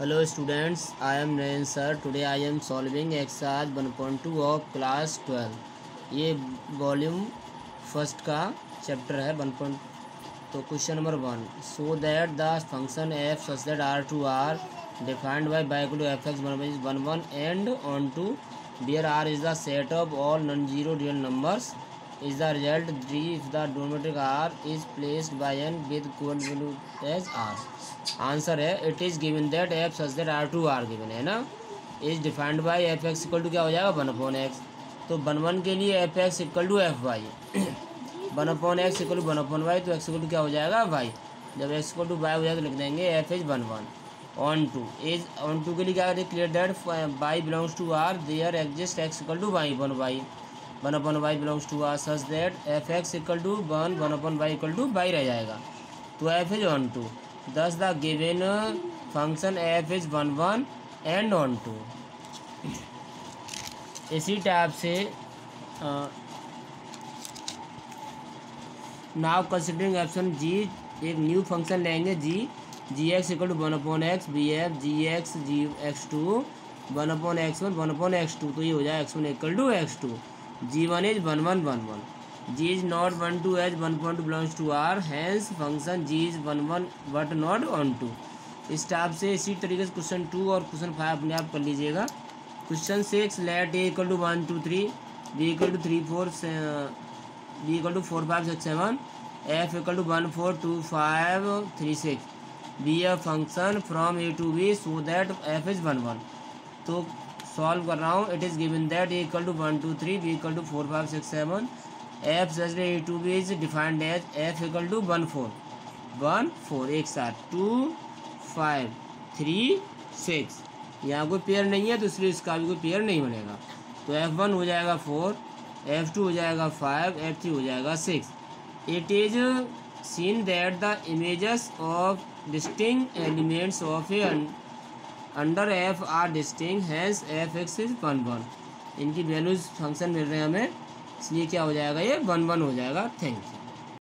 Hello students, I am Nayan sir. Today I am solving exercise 1.2 of class 12. ये volume first का chapter है 1. तो question number 1, so that the function f such that R to R defined by equal to f x 1 and onto where R is the set of all non zero real numbers is the result D if the denominator R is placed by n with equal value as R. Answer है it is given that f such that R to R given है ना, is defined by f x equal to क्या हो जाएगा 1/x. तो 1 के लिए f x equal to f y 1/x equal to 1/y, तो एक्स इक्वल टू क्या हो जाएगा वाई. जब एक्स इक्वल टू वाई हो जाए तो लिख देंगे f is 1 onto is onto के लिए क्या clear that y belongs to R there exist x equal to y 1/y belongs to R such that f x equal to 1/y equal to y रह जाएगा. तो f is onto, thus the given function f is 1 and on to. इसी type से now considering option g, एक new function लेंगे g x equal to 1/x be f g x x2 1/x1 1/x2. तो ये हो जाए x1 equal to x2. g1 is 1 g is not 1 2 as 1.2 belongs to R, hence function g is 1 but not on 2. इस type से इसी तरीके से question 2 और क्वेश्चन 5 अपने आप कर लीजिएगा. Question 6, let A equal to 1 2 3 B equal to 3 4 B equal to 4 5 6 7 f equal to 1 4 2 5 3 6 be a function from A to B so that f is 1. तो सॉल्व कर रहा हूँ. It is given that A equal to 1 2 3 B equal to 4 5 6 7 f such A to B is defined as f equal to 1 4 एक साथ 2 5 3 6. यहाँ कोई pair नहीं है तो इसलिए इसका भी कोई पेयर नहीं बनेगा. तो f1 हो जाएगा 4, f2 हो जाएगा 5, f3 हो जाएगा 6. It is seen that the images of distinct elements of A under f are distinct, hence f x is 1. इनकी वैल्यूज फंक्शन मिल रहे हैं हमें, इसलिए क्या हो जाएगा ये 1 1 हो जाएगा. Thank you.